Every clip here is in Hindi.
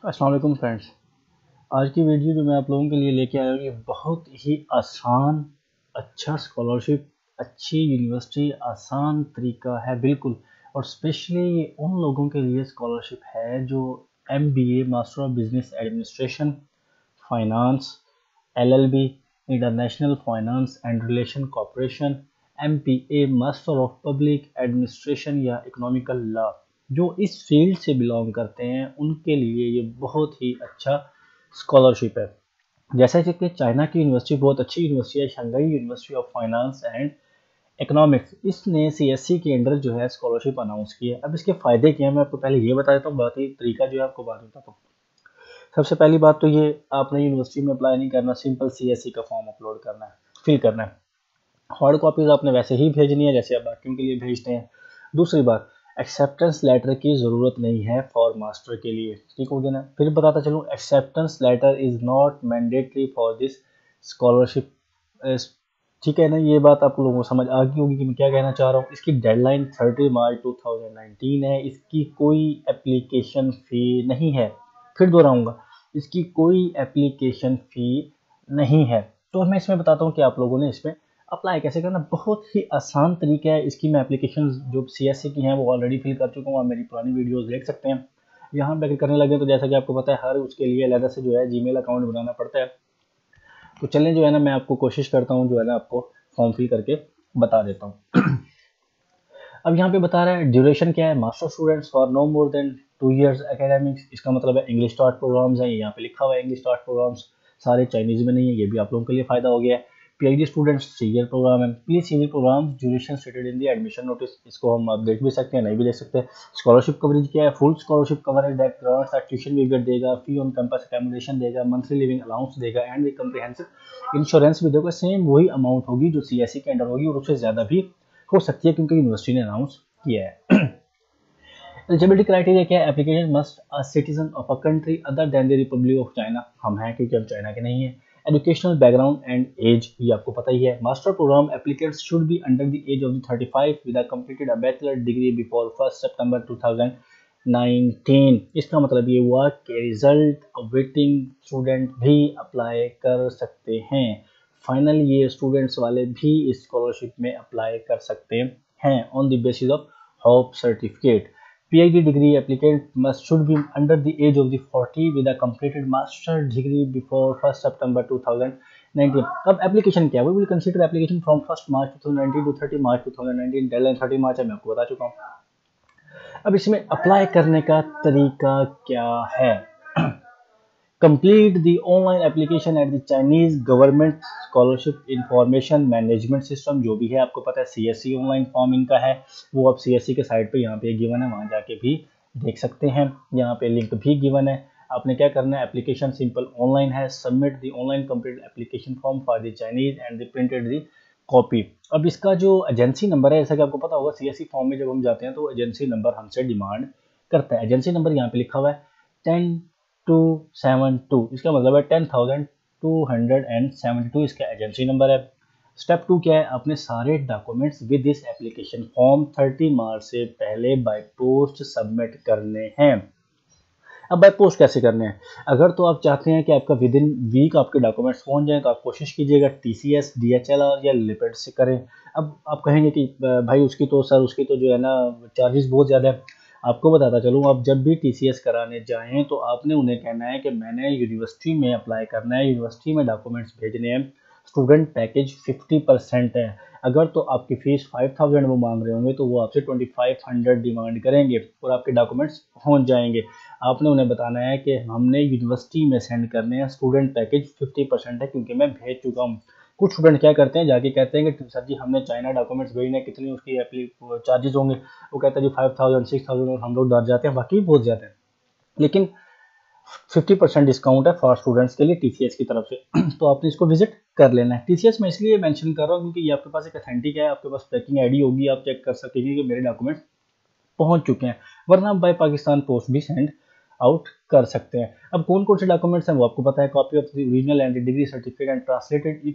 अस्सलाम वालेकुम फ्रेंड्स। आज की वीडियो जो मैं आप लोगों के लिए लेके आया हूँ ये बहुत ही आसान, अच्छा स्कॉलरशिप, अच्छी यूनिवर्सिटी, आसान तरीका है बिल्कुल। और स्पेशली ये उन लोगों के लिए स्कॉलरशिप है जो MBA master of business administration, finance, LLB international finance and relation corporation, MPA master of public administration या इकोनॉमिकल लॉ, जो इस फील्ड से बिलोंग करते हैं उनके लिए ये बहुत ही अच्छा स्कॉलरशिप है। जैसा कि चाइना की यूनिवर्सिटी बहुत अच्छी यूनिवर्सिटी है, Shanghai university of finance and economics, इसने CSC के अंडर जो है स्कॉलरशिप अनाउंस की है। अब इसके फ़ायदे क्या हैं मैं आपको पहले ये बता देता हूँ, बाकी तरीका जो है आपको बाद में बताता हूँ। सबसे पहली बात तो ये, आपने यूनिवर्सिटी में अप्लाई नहीं करना, सिंपल CSC का फॉर्म अपलोड करना है, फिल करना है। हार्ड कॉपीज आपने वैसे ही भेजनी है जैसे आप बाकियों के लिए भेजते हैं। दूसरी बात, एक्सेप्टेंस लेटर की ज़रूरत नहीं है फॉर मास्टर के लिए, ठीक हो गया ना। फिर बताता चलूँ, acceptance letter is not mandatory for this scholarship. ठीक है ना, ये बात आप लोगों को समझ आ गई होगी कि मैं क्या कहना चाह रहा हूँ। इसकी डेडलाइन 30 मार्च 2019 है। इसकी कोई एप्लीकेशन फ़ी नहीं है। फिर दोहराऊंगा, इसकी कोई एप्लीकेशन फ़ी नहीं है। तो मैं इसमें बताता हूँ कि आप लोगों ने इसमें अप्लाई कैसे करना। बहुत ही आसान तरीका है। इसकी मैं एप्लीकेशन जो CSC की हैं वो ऑलरेडी फिल कर चुका हूँ, आप मेरी पुरानी वीडियोस देख सकते हैं। यहाँ पे अगर करने लगे तो जैसा कि आपको पता है हर उसके लिए अलग से जो है जीमेल अकाउंट बनाना पड़ता है। तो चलें जो है ना, मैं आपको कोशिश करता हूँ जो है ना आपको फॉर्म फिल करके बता देता हूँ। अब यहाँ पे बता रहा है ड्यूरेशन क्या है, master students for no more than 2 years academics. इसका मतलब है इंग्लिश स्टार्ट प्रोग्राम्स हैं, यहाँ पे लिखा हुआ है इंग्लिश स्टार्ट प्रोग्राम्स, सारे चाइनीज में नहीं है, ये भी आप लोगों के लिए फायदा हो गया है। PhD स्टूडेंट्स 3 year प्रोग्राम है। Please see program duration stated in the admission notice, इसको हम आप देख भी सकते हैं, नहीं भी देख सकते। स्कॉलरशिप कवरेज क्या है, full scholarship coverage that grants tuition fees देगा, फी ऑन कैंपस अकोमोडेशन देगा, मंथली लिविंग अलाउंस देगा एंड द कम्प्रिहेंसिव इंश्योरेंस भी देगा। सेम वही अमाउंट होगी जो CSC के अंडर होगी और उससे ज़्यादा भी हो सकती है क्योंकि यूनिवर्सिटी ने अनाउंस किया है। एलिजिबिलिटी क्राइटेरिया क्या है, application must a citizen of a country other than the Republic of China, हम हैं क्योंकि हम चाइना के नहीं हैं। एजुकेशनल बैकग्राउंड एंड एज, ये आपको पता ही है। Master program applicants should be under the age of 35 with a completed a bachelor degree before 1 September 2019। इसका मतलब ये हुआ कि रिजल्ट अवेटिंग स्टूडेंट भी अप्लाई कर सकते हैं। फाइनल ईयर स्टूडेंट्स वाले भी इस स्कॉलरशिप में अप्लाई कर सकते हैं on the basis of hope certificate. PhD degree applicant should be under the age of the 40 with a completed master degree before 1st September 2019. अब एप्लीकेशन क्या है, we will consider application from 1st March 2019 to 30 March 2019, deadline 30 March है, मैं आपको बता चुका हूँ। अब इसमें अप्लाई करने का तरीका क्या है, complete the online application at the Chinese government scholarship information management system, जो भी है आपको पता है CSC ऑनलाइन फॉर्म इनका है, वो आप CSC के साइट पे यहाँ पे गिवन है, वहाँ जाके भी देख सकते हैं, यहाँ पे लिंक भी गिवन है। आपने क्या करना है, एप्लीकेशन सिंपल ऑनलाइन है, submit the online complete application form for the Chinese and the printed the copy. अब इसका जो एजेंसी नंबर है, जैसा कि आपको पता होगा CSC फॉर्म में जब हम जाते हैं तो एजेंसी नंबर हमसे डिमांड करता है। एजेंसी नंबर यहाँ पे लिखा हुआ है 10272, इसका मतलब है 10,272 इसका एजेंसी नंबर है। स्टेप 2 क्या है, अपने सारे documents with this application form 30 March से पहले बाय पोस्ट सबमिट करने हैं। अब बाय पोस्ट कैसे करने हैं, अगर तो आप चाहते हैं कि आपका विद इन वीक आपके डॉक्यूमेंट्स पहुंच जाएं तो आप कोशिश कीजिएगा TCS, DHL या लिपिड से करें। अब आप कहेंगे कि भाई उसकी तो सर उसकी तो जो है ना चार्जेस बहुत ज़्यादा है। आपको बताता चलूँ, आप जब भी TCS कराने जाएं तो आपने उन्हें कहना है कि मैंने यूनिवर्सिटी में अप्लाई करना है, यूनिवर्सिटी में डॉक्यूमेंट्स भेजने हैं, स्टूडेंट पैकेज 50% है। अगर तो आपकी फ़ीस 5000 वो मांग रहे होंगे तो वो आपसे 2500 डिमांड करेंगे और आपके डॉक्यूमेंट्स पहुंच जाएंगे। आपने उन्हें बताना है कि हमने यूनिवर्सिटी में सेंड करने हैं, स्टूडेंट पैकेज 50% है क्योंकि मैं भेज चुका हूँ। कुछ स्टूडेंट क्या करते हैं, जाके कहते हैं कि सर जी हमने चाइना डॉक्यूमेंट्स भेजने, कितनी उसकी चार्जेस होंगे, वो कहते हैं जी 5000 6000, और हम लोग डर जाते हैं, बाकी बहुत ज़्यादा है। लेकिन 50% डिस्काउंट है फॉर स्टूडेंट्स के लिए TCS की तरफ से। तो आपने इसको विजिट कर लेना है। TCS मैं इसलिए मेंशन कर रहा हूँ क्योंकि ये आपके पास एक अथेंटिक है, आपके पास ट्रैकिंग ID होगी, आप चेक कर सकेंगे कि मेरे डॉक्यूमेंट्स पहुंच चुके हैं, वरना आप बाय पाकिस्तान पोस्ट भी सेंड आउट कर सकते हैं। अब कौन कौन से डॉक्यूमेंट्स हैं वो आपको पता है, copy of the original and degree certificate and translated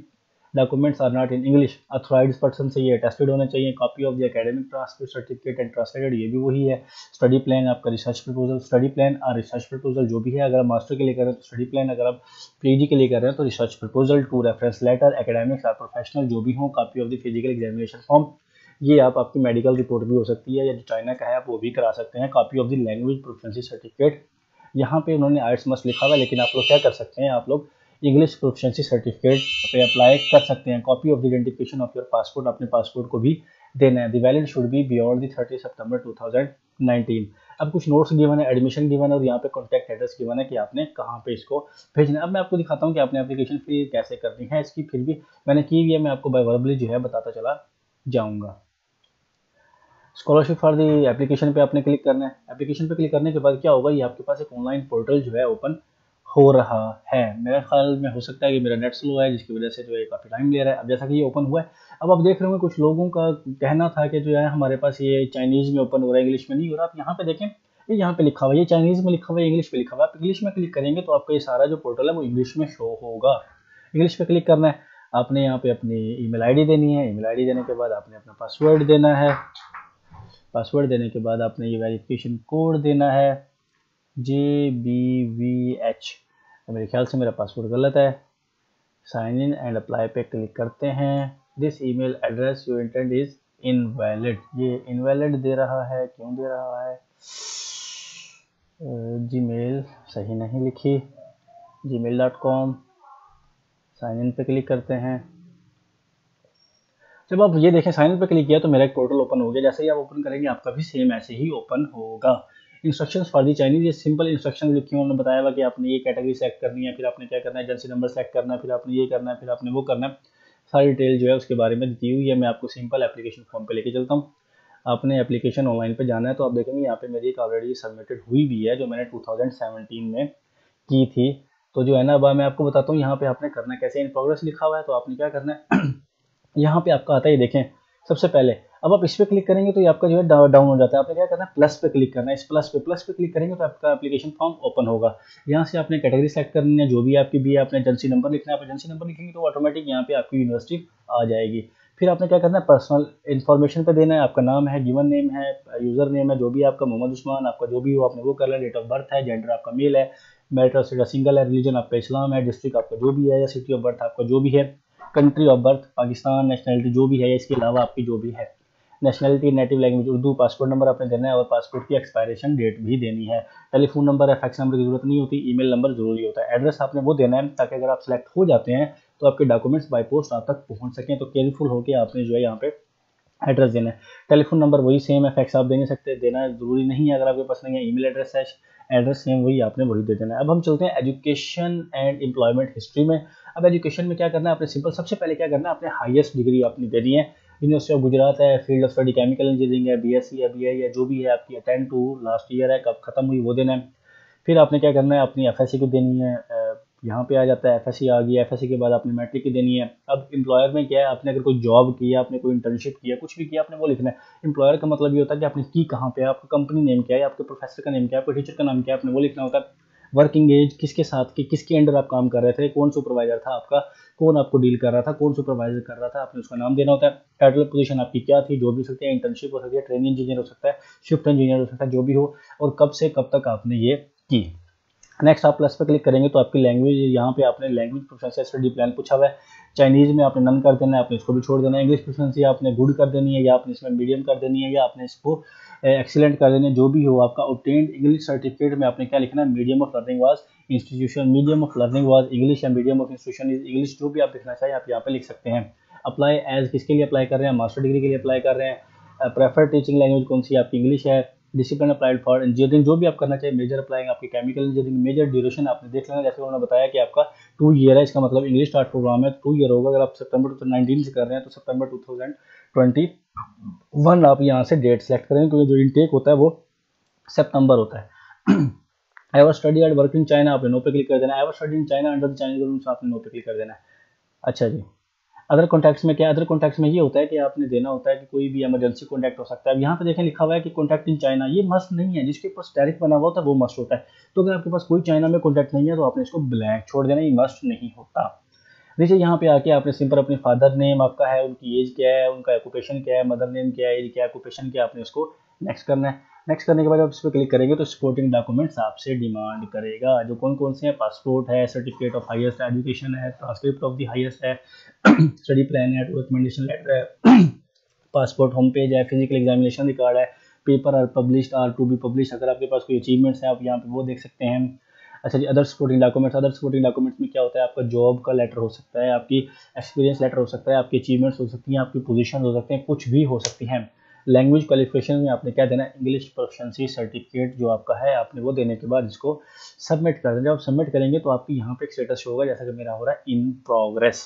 documents are not in English, authorised person से ये टेस्टेड होने चाहिए, copy of the academic transcript certificate and translated, ये भी वही है। स्टडी प्लान आपका, रिसर्च प्रपोजल, स्टडी प्लान और रिसर्च प्रपोजल जो भी है, अगर आप मास्टर के लिए कर रहे हैं तो स्टडी प्लान, अगर आप पीजी के लिए कर रहे हैं तो research proposal, 2 reference letter, academics और प्रोफेशनल जो भी हो, copy of the physical examination form, ये आप आपकी मेडिकल रिपोर्ट भी हो सकती है, या जो चाइना का है आप वो भी करा सकते हैं, copy of the language proficiency certificate, यहाँ पे उन्होंने आइट्स मस्ट लिखा हुआ है, लेकिन आप लोग क्या कर सकते हैं, आप लोग इंग्लिश प्रोफिशिएंसी सर्टिफिकेट पे अप्लाई कर सकते हैं। Copy of the identification of your passport, अपने पासपोर्ट को भी देना है। The valid should be beyond the 30 सितंबर 2019। अब कुछ नोट्स गिवन है, एडमिशन गिवन है और यहाँ पे कॉन्टैक्ट एड्रेस गिवन है कि आपने कहाँ पे इसको भेजना है। अब मैं आपको दिखाता हूँ कि आपने एप्लीकेशन फी कैसे करनी है इसकी, फिर भी मैंने की हुई है, मैं आपको बाय वर्बली जो है बताता चला जाऊँगा। स्कॉलरशिप फॉर दी एप्लीकेशन पे आपने क्लिक करना है। एप्लीकेशन पे क्लिक करने के बाद क्या होगा, ये आपके पास एक ऑनलाइन पोर्टल जो है ओपन हो रहा है। मेरे ख्याल में हो सकता है कि मेरा नेट स्लो है जिसकी वजह से जो है काफ़ी टाइम ले रहा है। अब जैसा कि ये ओपन हुआ है, अब आप देख रहे होंगे कुछ लोगों का कहना था कि जो है हमारे पास ये चाइनीज़ में ओपन हो रहा है, इंग्लिश में नहीं हो रहा। आप यहाँ पे देखें, ये यहाँ पे लिखा हुआ है, ये चाइनीज़ में लिखा हुआ है, इंग्लिश पे लिखा हुआ है। आप इंग्लिश में क्लिक करेंगे तो आपका ये सारा जो पोर्टल है वो इंग्लिश में शो होगा। इंग्लिश पे क्लिक करना है, आपने यहाँ पे अपनी ईमेल आईडी देनी है। ईमेल आईडी देने के बाद आपने अपना पासवर्ड देना है। पासवर्ड देने के बाद आपने ये वेरिफिकेशन कोड देना है, JBVH। मेरे ख्याल से मेरा पासवर्ड गलत है। साइन इन एंड अप्लाई पे क्लिक करते हैं। This email address you intend is invalid, ये इनवैलिड दे रहा है, क्यों दे रहा है? जीमेल सही नहीं लिखी, gmail.com। साइन इन पे क्लिक करते हैं। जब आप ये देखें साइन इन पे क्लिक किया तो मेरा एक पोर्टल ओपन हो गया। जैसे ही आप ओपन करेंगे आपका भी सेम ऐसे ही ओपन होगा। इंस्ट्रक्शंस फॉर दी चाइनीज, ये सिंपल इंस्ट्रक्शन लिखी हैं। उन्होंने बताया हुआ कि आपने ये कैटेगरी सेलेक्ट करनी है, फिर आपने क्या करना है, एजेंसी नंबर सेलेक्ट करना है, फिर आपने ये करना है, फिर आपने वो करना है। सारी डिटेल जो है उसके बारे में दी हुई है। मैं आपको सिंपल एप्लीकेशन फॉर्म पे लेके चलता हूँ। आपने एप्लीकेशन ऑनलाइन पे जाना है तो आप देखेंगे यहाँ पे मेरी एक ऑलरेडी सबमिटेड हुई भी है जो मैंने 2017 में की थी। तो जो है ना, अब मैं आपको बताता हूँ यहाँ पे आपने करना कैसे। इन प्रोग्रेस लिखा हुआ है तो आपने क्या करना है यहाँ पे आपका आता है, ये देखें सबसे पहले। अब आप इस पर क्लिक करेंगे तो ये आपका जो है डाउन हो जाता है। आपने क्या करना है, प्लस पे क्लिक करना है। इस प्लस पे क्लिक करेंगे तो आपका एप्लीकेशन फॉर्म ओपन होगा। यहाँ से आपने कैटेगरी सेलेक्ट करनी है जो भी आपकी भी है। आपने एजेंसी नंबर लिखना है। आप एजेंसी नंबर लिखेंगे तो ऑटोमेटिक यहाँ पे आपकी यूनिवर्सिटी आ जाएगी। फिर आपने क्या करना है, पर्सनल इन्फॉर्मेशन पे देना है। आपका नाम है, गिवन नेम है, यूजर नेम है, जो भी आपका, मोहम्मद उस्मान आपका जो भी हो आपने वो कर लिया। डेट ऑफ बर्थ है, जेंडर आपका मेल है, मैरिटल स्टेटस सिंगल है, रिलीजन आपका इस्लाम है, डिस्ट्रिक्ट आपका जो भी है, या सिटी ऑफ बर्थ आपका जो भी है, country of birth Pakistan, nationality जो भी है, इसके अलावा आपकी जो भी है nationality, native language Urdu, passport number आपने देना है और पासपोर्ट की एक्सपायरेशन डेट भी देनी है। टेलीफोन नंबर या फैक्स नंबर की जरूरत नहीं होती, ईमेल नंबर जरूरी होता है। एड्रेस आपने वो देना है ताकि अगर आप सेलेक्ट हो जाते हैं तो आपके डॉक्यूमेंट्स बाय पोस्ट आप तक पहुंच सकें। तो केयरफुल होकर आपने जो है यहाँ पे एड्रेस देना है। टेलीफोन नंबर वही सेम है, फैक्स आप दे नहीं सकते, देना जरूरी नहीं है अगर आपके पास नहीं है। ईमेल एड्रेस है, एड्रेस सेम वही आपने वही दे देना है। अब हम चलते हैं एजुकेशन एंड एम्प्लॉयमेंट हिस्ट्री में। अब एजुकेशन में क्या करना है, आपने सिंपल सबसे पहले क्या करना है, आपने हाईएस्ट डिग्री अपनी देनी है। यूनिवर्सिटी ऑफ गुजरात है, field of study chemical engineering है, BSc है, BI है, जो भी है आपकी 10 टू लास्ट ईयर है, कब खत्म हुई वो देना है। फिर आपने क्या करना है, अपनी FSC की देनी है। यहाँ पे आ जाता है FSC आ गई। FSC के बाद आपने मैट्रिक की देनी है। अब एम्प्लॉयर में क्या है, आपने अगर कोई जॉब किया, आपने कोई इंटर्नशिप किया, कुछ भी किया, आपने वो लिखना है। एम्प्लॉयर का मतलब ये होता है कि आपने की कहाँ पे है, आपका कंपनी नेम क्या है, आपके प्रोफेसर का नेम क्या है, आपके टीचर का नाम क्या है, आपने वो लिखना होता है। वर्किंग एज, किसके साथ की, किसके अंडर आप काम कर रहे थे, कौन सुपरवाइजर था आपका, कौन आपको डील कर रहा था, कौन सुपरवाइजर कर रहा था, आपने उसका नाम देना होता है। टाइटल पोजीशन आपकी क्या थी, जो भी हो सकती है, इंटर्नशिप हो सकती है, ट्रेनिंग इंजीनियर हो सकता है, शिफ्ट इंजीनियर हो सकता है, जो भी हो, और कब से कब तक आपने ये की। नेक्स्ट आप प्लस पे क्लिक करेंगे तो आपकी लैंग्वेज, यहाँ पे आपने लैंग्वेज प्रोफिशिएंसी स्टडी प्लान पूछा हुआ है। चाइनीज़ में आपने नन कर देना है, आपने इसको भी छोड़ देना है। इंग्लिश प्रोफिशिएंसी आपने गुड कर देनी है, या आपने इसमें मीडियम कर देनी है, या आपने इसको एक्सीलेंट कर देनी है, जो भी हो आपका। ऑब्टेन्ड इंग्लिश सर्टिफिकेट में आपने क्या लिखना है, medium of learning was institution, medium of learning was English, या medium of institution is English, जो भी आप लिखना चाहिए आप यहाँ पे लिख सकते हैं। अप्लाई एज किसके लिए अप्लाई कर रहे हैं, मास्टर डिग्री के लिए अप्लाई कर रहे हैं। प्रेफर्ड टीचिंग लैंग्वेज कौन सी आपकी, इंग्लिश है। डिसिप्लिन अप्लाइड फॉर इंजीनियरिंग, जो भी आप करना चाहिए। मेजर अप्लाइंग आपकी केमिकल इंजीनियरिंग। मेजर ड्यूरेशन आपने देख लेना, जैसे उन्होंने बताया कि आपका 2 ईयर है, इसका मतलब इंग्लिश स्टार्ट प्रोग्राम है 2 ईयर होगा। अगर आप सितंबर 2019 से कर रहे हैं तो सितंबर 2021 आप यहाँ से डेट सेलेक्ट करें, क्योंकि जो इनटेक होता है वो सितंबर होता है। I was study at work in China, आपने नो पे क्लिक कर देना है। I was study in China under the Chinese rules, आपने नो पे क्लिक कर देना है। अच्छा जी, अदर कॉन्टैक्ट्स में क्या, अदर कॉन्टैक्ट्स में ये होता है कि आपने देना होता है कि कोई भी इमरजेंसी कॉन्टैक्ट हो सकता है। यहाँ पे देखें लिखा हुआ है कि कॉन्टैक्ट इन चाइना, ये मस्ट नहीं है। जिसके पास टैरिफ बना हुआ होता है वो मस्ट होता है। तो अगर आपके पास कोई चाइना में कॉन्टैक्ट नहीं है तो आपने इसको ब्लैंक छोड़ देना, ये मस्ट नहीं होता। नीचे यहाँ पे आके आपने सिंपल अपने फादर नेम आपका है, उनकी एज क्या है, उनका ऑक्यूपेशन क्या है, मदर नेम क्या है, एज क्या है, ऑक्यूपेशन क्या है, आपने उसको नेक्स्ट करना है। नेक्स्ट करने के बाद आप इस पर क्लिक करेंगे तो सपोर्टिंग डॉक्यूमेंट्स आपसे डिमांड करेगा, जो कौन कौन से हैं, पासपोर्ट है, सर्टिफिकेट ऑफ हाईएस्ट एजुकेशन है, ट्रांसक्रिप्ट ऑफ द हाईएस्ट है, स्टडी प्लान है, रिकमेंडेशन लेटर है, पासपोर्ट होम पेज है, फिजिकल एग्जामिनेशन रिकॉर्ड है, paper are published are to be publish, अगर आपके पास कोई अचीवमेंट्स हैं आप यहाँ पे वो देख सकते हैं। अच्छा जी, other supporting documents, other supporting documents में क्या होता है, आपका जॉब का लेटर हो सकता है, आपकी एक्सपीरियंस लेटर हो सकता है, आपकी अचीवमेंट्स हो सकती हैं, आपकी पोजीशन हो सकते हैं, कुछ भी हो सकती हैं। लैंग्वेज क्वालिफिकेशन में आपने क्या देना है, इंग्लिश प्रोफिशिएंसी सर्टिफिकेट जो आपका है आपने वो देने के बाद इसको सबमिट कर देना। जब आप सबमिट करेंगे तो आपकी यहाँ पे एक स्टेटस शो होगा, जैसा कि मेरा हो रहा है इन प्रोग्रेस।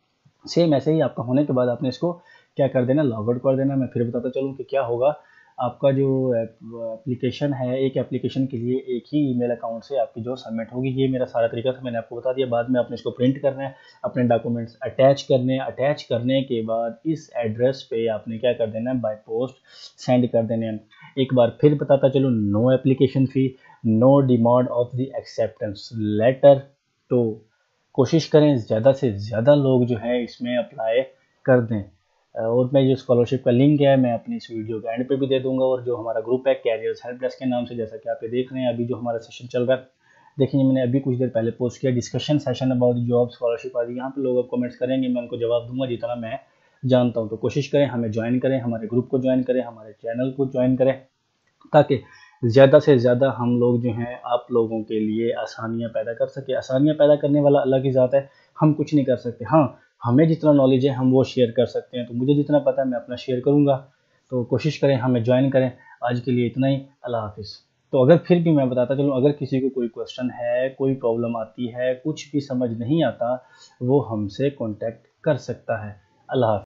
सेम ऐसे ही आपका होने के बाद आपने इसको क्या कर देना, लॉग आउट कर देना। मैं फिर बताता चलूँ कि क्या होगा। आपका जो एप्लीकेशन है, एक एप्लीकेशन के लिए एक ही ईमेल अकाउंट से आपकी जो सबमिट होगी, ये मेरा सारा तरीका था, मैंने आपको बता दिया। बाद में आपने इसको प्रिंट करना है, अपने डॉक्यूमेंट्स अटैच करने हैं, अटैच करने के बाद इस एड्रेस पे आपने क्या कर देना है, बाय पोस्ट सेंड कर देने हैं। एक बार फिर बताता चलूँ, no application fee, no demand of the acceptance letter. तो कोशिश करें ज़्यादा से ज़्यादा लोग जो है इसमें अप्लाई कर दें। और मैं जो स्कॉलरशिप का लिंक है मैं अपनी इस वीडियो के एंड पे भी दे दूंगा। और जो हमारा ग्रुप है कैरियर्स हेल्प डेस्क के नाम से, जैसा कि आप ये देख रहे हैं अभी जो हमारा सेशन चल रहा है, देखिए मैंने अभी कुछ देर पहले पोस्ट किया discussion session about job scholarship आदि। यहाँ पे लोग अब कमेंट्स करेंगे, मैं उनको जवाब दूंगा जितना मैं जानता हूँ। तो कोशिश करें हमें ज्वाइन करें, हमारे ग्रुप को ज्वाइन करें, हमारे चैनल को ज्वाइन करें, ताकि ज़्यादा से ज़्यादा हम लोग जो हैं आप लोगों के लिए आसानियाँ पैदा कर सके। आसानियाँ पैदा करने वाला अलग ही ज़ात है, हम कुछ नहीं कर सकते। हाँ, हमें जितना नॉलेज है हम वो शेयर कर सकते हैं। तो मुझे जितना पता है मैं अपना शेयर करूँगा। तो कोशिश करें हमें ज्वाइन करें। आज के लिए इतना ही, अल्लाह हाफिज़। तो अगर फिर भी मैं बताता चलूँ, अगर किसी को कोई क्वेश्चन है, कोई प्रॉब्लम आती है, कुछ भी समझ नहीं आता, वो हमसे कॉन्टैक्ट कर सकता है। अल्लाह हाफिज़।